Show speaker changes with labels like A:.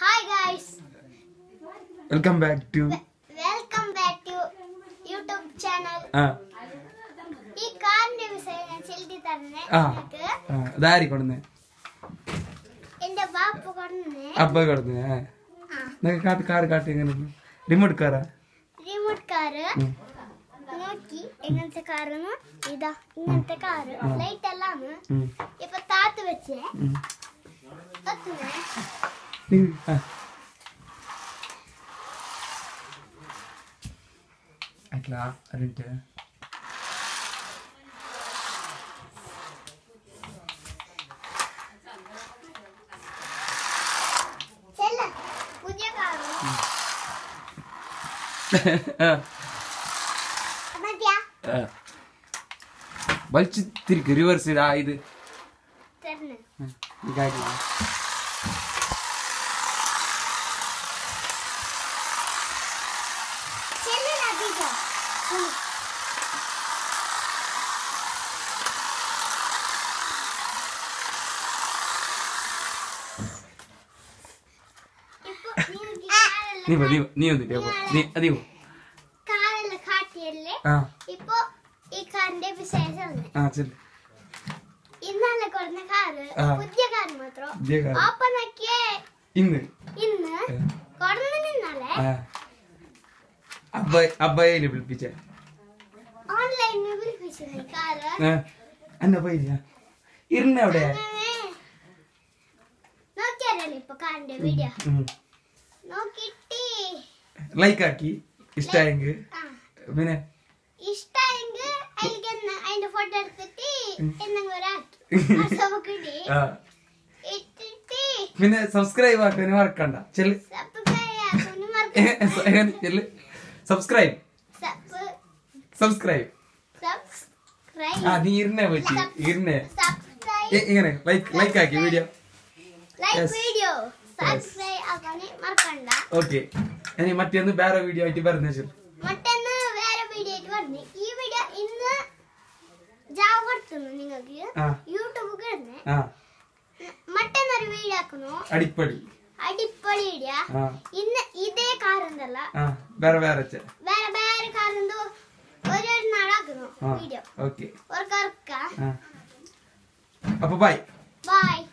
A: Hi guys.
B: Welcome back to
A: YouTube channel. ഈ കാറിന്റെ വിഷയം ഞാൻ ചെലുത്തി തന്നെ
B: ഇതാരി കൊടുന്നേ
A: എന്റെ ബാപ്പ കൊടുന്നേ
B: അബ്ബ കൊടുന്നേ കാട്ട് കാറ് കാട്ട് എങ്ങനെ റിമോട്ട് കാറാ
A: നോക്കി എങ്ങനത്തെ കാറാണ് ഇതാ ഇങ്ങനത്തെ കാറ് ലൈറ്റ് എല്ലാം ഇപ്പൊ താത്ത് വെച്ചേ
B: അല്ല അതിന്റെ
A: പുതിയ കാറ്
B: വലിച്ചു തിരിക്ക് റിവേഴ്സ് ചെയ്താ ഇത് നീ കാറെല്ലാം കാട്ടിയല്ലേ ഇപ്പൊ ഈ കാറിന്റെ വിശേഷം ഇന്നലെ കൊടുന്ന കാറ് പുതിയ കാറ് മാത്രം ഓപ്പണാക്കിയേ ഇന്ന് കൊടുന്ന നിന്നാലേ അബ്ബയെ വിളിപ്പിച്ച
A: ഓൺലൈനിൽ വിളിപ്പിച്ചു കാറ്
B: അന്ന പോയില്ല ഇരുന്ന അവിടെ
A: നോക്കിയാലോ ഇപ്പൊ കാറിന്റെ വീഡിയോ നോക്കിട്ടി
B: ലൈക്ക് ആക്കി ഇഷ്ടായെങ്കിൽ പിന്നെ
A: ഇഷ്ടായെങ്കിൽ അതിന്റെ ഫോട്ടോ എടുത്തിട്ട്
B: പിന്നെ സബ്സ്ക്രൈബ് ആക്കാനും മറക്കണ്ട സബ്സ്ക്രൈബ് നീ ഇരുന്നേ പറ്റി ഇരുന്നേ ഇങ്ങനെ ലൈക്ക് ആക്കി വീഡിയോ ഓക്കെ ഇനി മറ്റൊന്ന് വേറെ വീഡിയോ ആയിട്ട് പറഞ്ഞു
A: ഈ വീഡിയോ ഇന്ന് ജാവ കൊടുക്കുന്നു നിങ്ങൾക്ക് യൂട്യൂബ് മറ്റൊന്നൊരു വീഡിയോ ആക്കുന്നു അടിപൊളി വീഡിയോ ഇന്ന് ഇതേ കാറുണ്ടല്ല
B: വേറെ
A: കാറെന്തോ ഒരു നാളാക്കുന്നു വീഡിയോ
B: ഓക്കെ
A: അപ്പൊ
B: ബൈ